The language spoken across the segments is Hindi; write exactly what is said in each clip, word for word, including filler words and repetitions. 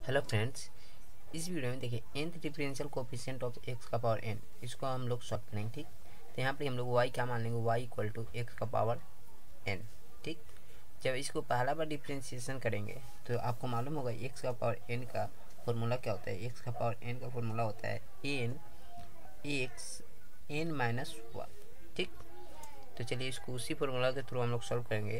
हेलो फ्रेंड्स, इस वीडियो में देखिए nth differential coefficient of x का पावर n, इसको हम लोग सॉल्व करेंगे। ठीक, तो यहाँ पर हम लोग y क्या मान लेंगे, y इक्वल टू एक्स का पावर n। ठीक, जब इसको पहला बार डिफरेंशिएशन करेंगे तो आपको मालूम होगा x का पावर n का फॉर्मूला क्या होता है। x का पावर n का फॉर्मूला होता है n x n minus one. ठीक, तो चलिए इसको उसी फॉर्मूला के थ्रू हम लोग सॉल्व करेंगे।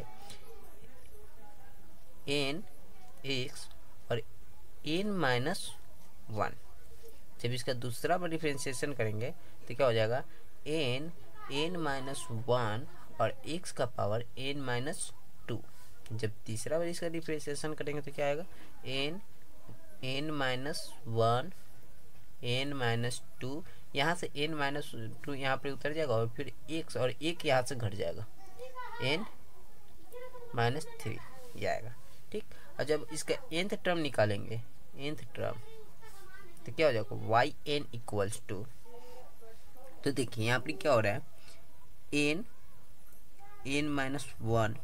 n x और n माइनस वन, जब इसका दूसरा बार डिफ्रेंशिएशन करेंगे तो क्या हो जाएगा, n n माइनस वन और x का पावर n माइनस टू। जब तीसरा बार इसका डिफ्रेंशिएशन करेंगे तो क्या आएगा, n n minus one n minus two, यहाँ से n माइनस टू यहाँ पर उतर जाएगा और फिर x और एक यहाँ से घट जाएगा, n माइनस थ्री ये आएगा। ठीक, और जब इसका nth टर्म निकालेंगे, nth टर्म, तो क्या हो जाएगा, वाई एन इक्वल्स टू, तो देखिए यहाँ पर क्या हो रहा है, n n minus one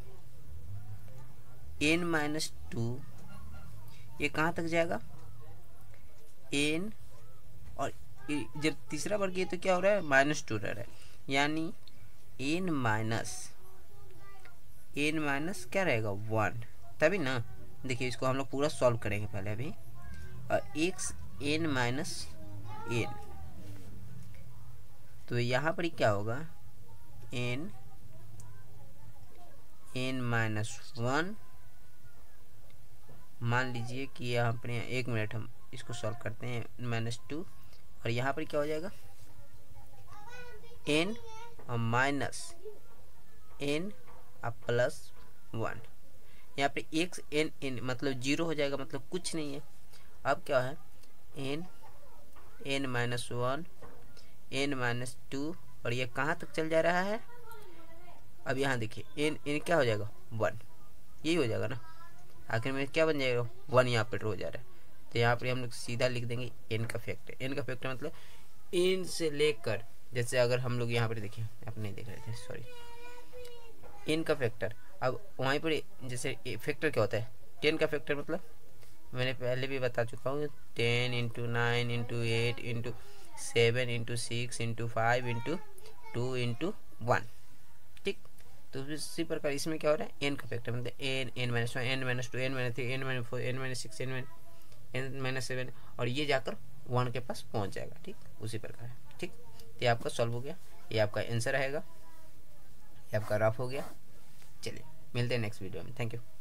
n minus two, ये कहाँ तक जाएगा n, और जब तीसरा बार किए तो क्या हो रहा है, माइनस टू रह रहा है, यानी n माइनस n माइनस क्या रहेगा वन, तभी ना। देखिए इसको हम लोग पूरा सॉल्व करेंगे पहले अभी, और x n माइनस n, तो यहाँ पर क्या होगा, n n माइनस वन, मान लीजिए कि यहाँ पर, एक मिनट हम इसको सॉल्व करते हैं, माइनस टू, और यहाँ पर क्या हो जाएगा, n और माइनस n अब प्लस वन, यहाँ पे x n n मतलब जीरो हो जाएगा, मतलब कुछ नहीं है। अब क्या है, n n minus one n minus two, और ये कहाँ तक चल जा रहा है, अब यहाँ देखिए n n क्या हो जाएगा, वन, यही हो जाएगा ना, आखिर में क्या बन जाएगा, वन यहाँ पर हो जा रहा है। तो यहाँ पर हम लोग सीधा लिख देंगे n का फैक्टर। n का फैक्टर मतलब n से लेकर, जैसे अगर हम लोग यहाँ पर देखिए, आप नहीं देख रहे थे, सॉरी, n का फैक्टर, अब वहीं पर जैसे फैक्टर क्या होता है, टेन का फैक्टर मतलब मैंने पहले भी बता चुका हूँ, ten into nine into eight into seven into six into five into two into one. ठीक, तो इसी प्रकार इसमें क्या हो रहा है, एन का फैक्टर मतलब n n minus one n minus two n minus three n minus four n minus six n n minus seven, और ये जाकर वन के पास पहुँच जाएगा। ठीक, उसी प्रकार है। ठीक, तो ये आपका सॉल्व हो गया, ये आपका आंसर रहेगा, ये आपका रफ हो गया। चलिए मिलते हैं नेक्स्ट वीडियो में, थैंक यू।